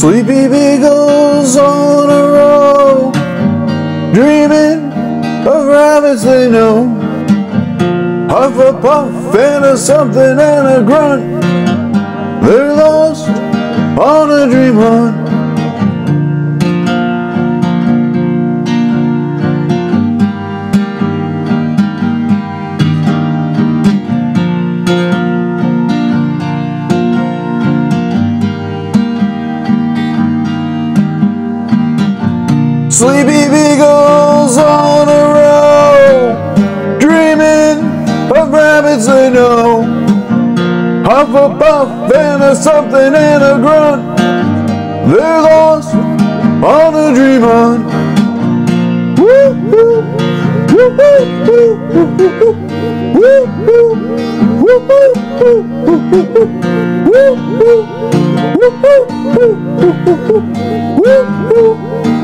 Sleepy beagles on a row, dreaming of rabbits they know. Huff a puff and a something and a grunt, they're lost on a dream hunt. Sleepy beagles on a row, dreaming of rabbits they know. Huff a puff and a something and a grunt, they're lost on a dream hunt. Woo-hoo, woo-hoo, woo-hoo, woo-hoo, woo-hoo, woo-hoo, woo-hoo,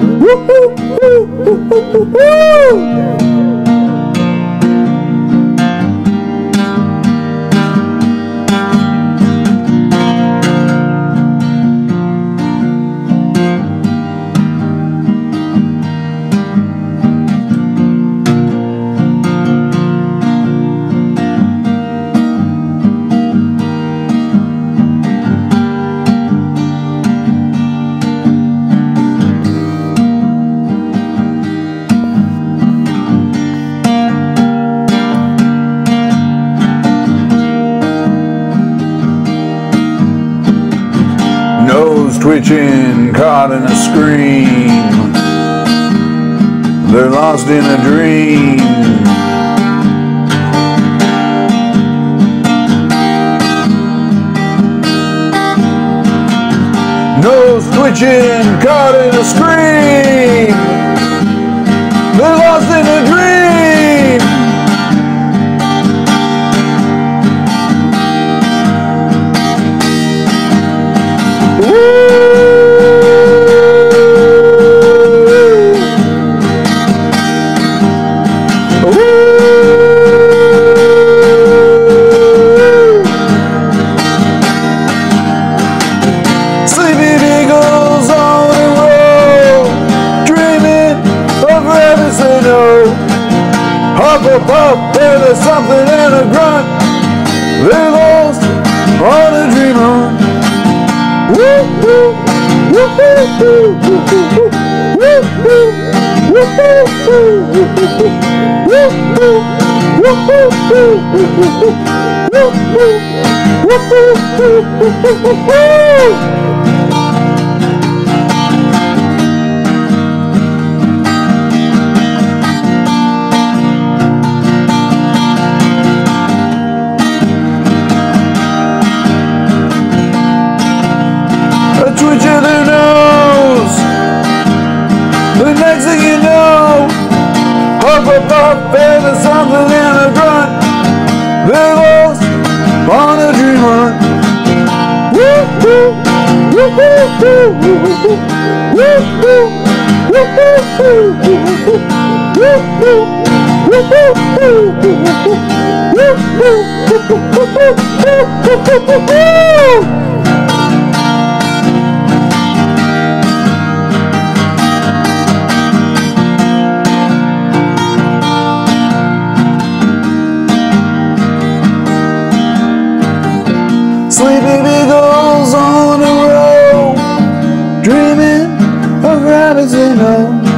nose twitching, caught in a scream, they're lost in a dream. Nose twitching, caught in a scream, they're lost in a dream. Sleepy beagles on a row, dreaming of rabbits they know. Huff a puff and a something and a grunt, they're lost on a dream hunt. Woo-hoo, woo-hoo, woo-hoo, woo-hoo, a twitch of their nose, the next thing you know, huff a puff and a something and a grunt, they're lost on a dream hunt. Woo-hoo, woo-hoo, woo-hoo, woo-hoo, woo-hoo, woo-hoo, woo-hoo. Sleepy beagles on a row, dreaming of rabbits they know.